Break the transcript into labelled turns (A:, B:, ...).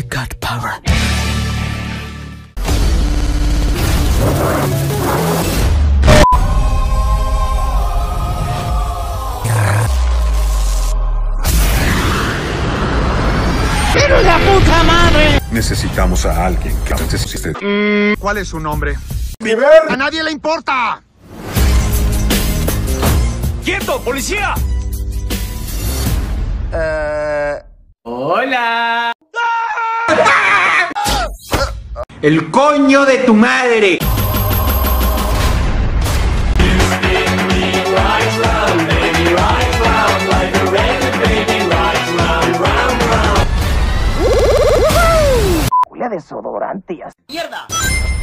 A: You got power.
B: ¡Pero la puta madre!
C: Necesitamos a alguien que necesite.
D: ¿Cuál es su nombre?
C: ¡River!
D: ¡A nadie le importa!
B: ¡Quieto, policía! Hola.
E: ¡El coño de tu madre!
B: Huele a desodorante. ¡Mierda!